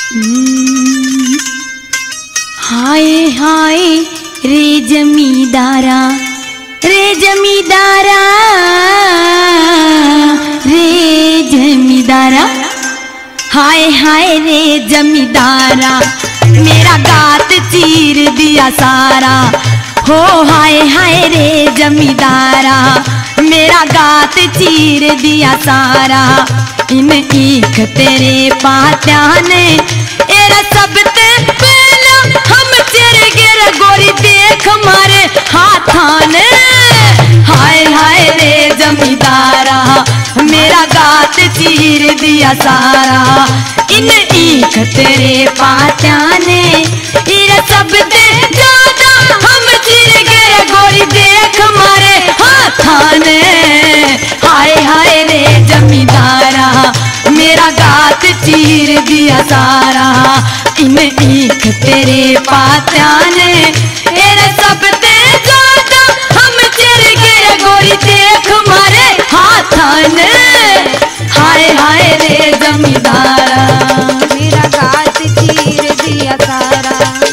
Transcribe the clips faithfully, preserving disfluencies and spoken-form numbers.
हाय हाय रे जमींदारा, रे जमींदारा, रे जमींदारा, हाय हाय रे जमींदारा, मेरा गात चीर दिया सारा। हो हाय हाय रे जमींदारा, मेरा गात चीर दिया सारा। इन ईख तेरे पात्या ने एरा सब ते पहला हम चिर गिर गोरी देख मारे हाथा ने। हाय हाय रे जमींदारा, मेरा गात चीर दिया सारा। इन ईख तेरे पात्या ने एरा सब ते ज्यादा हम चिर गिर गोरी देख मारे हाथा ने। हाय हाय रे जमींदारा, मेरा गात चीर दिया सारा। इन ईख तेरे पात्या ने एरे सब ते ज्यादा हम चिर गिर गोरी देख मारे हाथा ने। हाय हाय रे जमींदारा, मेरा गात चीर दिया सारा।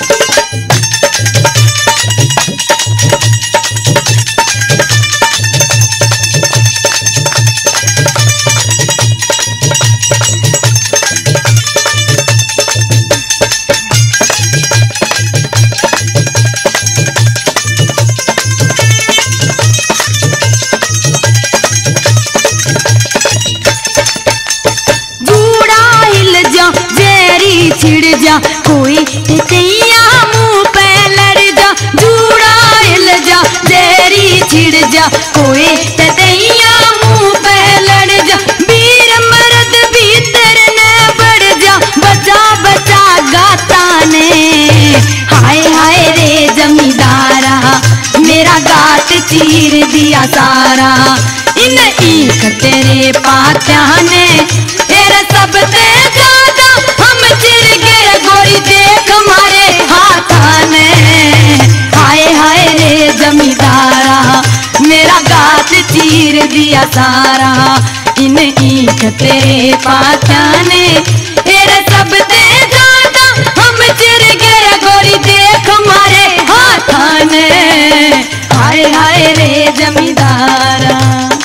छिड़ जा कोई तैया मुंह पे लड़ जा। जूड़ा हिल जा जेरी छिड़ जा कोई तैया मुंह पे लड़ जा। वीर मर्द भीतर न बढ़ जा, बचा बचा गाता ने। हाय हाय रे जमींदारा, मेरा गात चीर दिया सारा। इन ईख तेरे पात्या ने तेरे सब ते ज्यादा हम चिर गिर गोरी देख मारे हाथा ने। हाय हाय रे जमींदारा, मेरा गात चीर दिया सारा। इन ईख तेरे पात्या ने तेरे सब ते ज्यादा हम चिर गिर गोरी देख मारे हाथा ने। हाय हाय रे जमींदारा।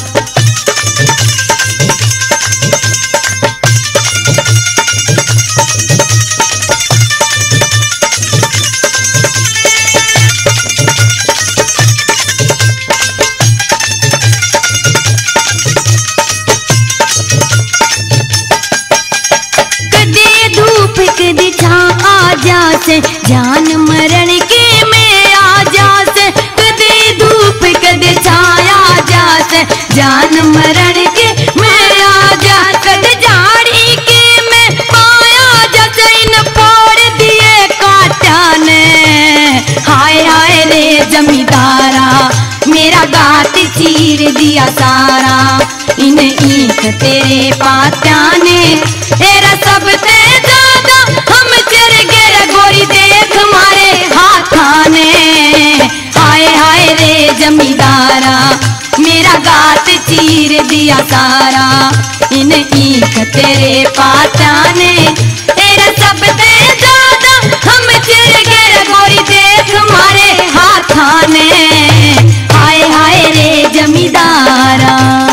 से जान मरण के में आ जा से, कदे धूप कदे छाया जा से जान मरण के में आ जा। कदे झाड़ी के में पाया जा से इन फोड़ दिए काटा ने। हाय हाय रे जमींदारा, मेरा गात चीर दिया सारा। इन ईख तेरे पात्या ने तेरा सब ते ज्यादा हम चिर गिर गोरी देख मारे हाथा ने। हाय हाय रे जमींदारा, मेरा गात चीर दिया सारा। इन ईख तेरे पात्या ने तेरा सब ते ज्यादा हम चिर गिर गोरी देख मारे हाथा ने। हाय हाय रे जमींदारा।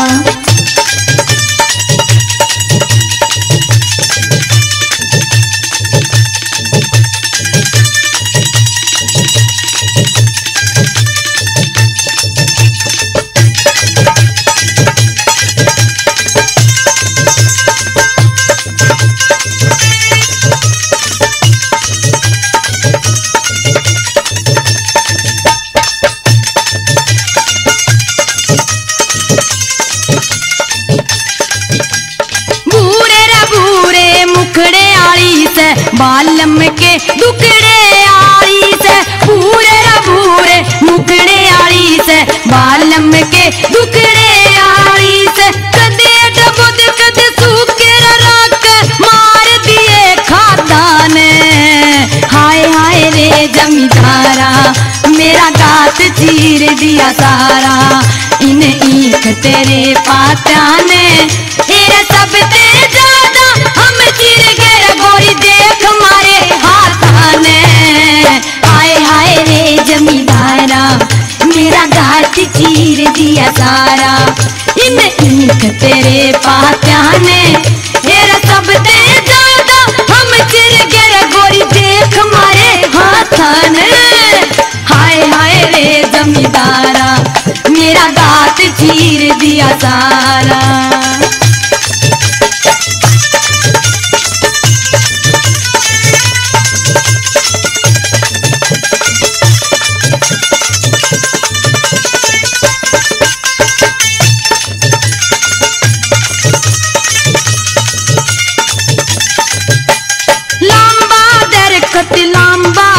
बालम के दुखड़े आली से पूरे भूरे मुखड़े आली से बालम के दुखड़े आली से। कदे डबुद कदे सूखे रख मार दिए खाता ने। हाय हाय रे जमींदारा, मेरा गात चीर दिया सारा। इन ईख तेरे पात्या ने तेरे सब ते ज्यादा हम चिर गिर गोरी देख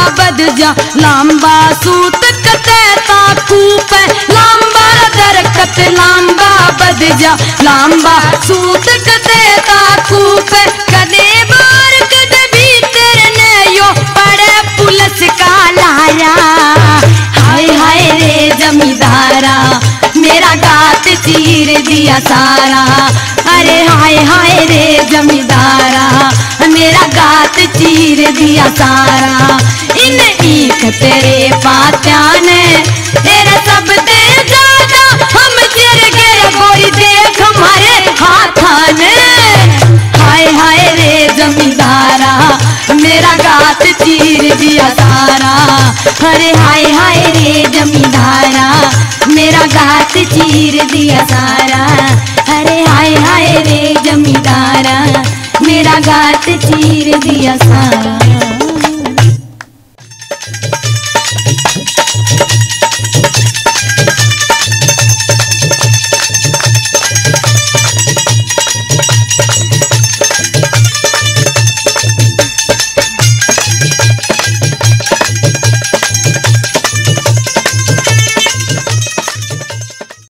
बद जा लांबा सूत कते ताकू पे लांबा दरकत लांबा बद जा लांबा सूत कते ताकू पे कदे बार कदे भीतर ने यो पड़े पुलिस का लारा हाय हाय रे जमींदारा मेरा गात चीर दिया सारा अरे हाय हाय रे जमींदारा मेरा गात चीर दिया सारा इन ईख तेरे पात्या ने तेरा सब दे ज्यादा हम चिर गए गोरी देख हमारे हाथा ने हाय हाय रे जमींदारा मेरा गात चीर दिया सारा अरे हाय हाय रे जमींदारा मेरा गात चीर दिया सारा अरे हाय हाय रे जमींदारा मेरा गात चीर दिया सारा।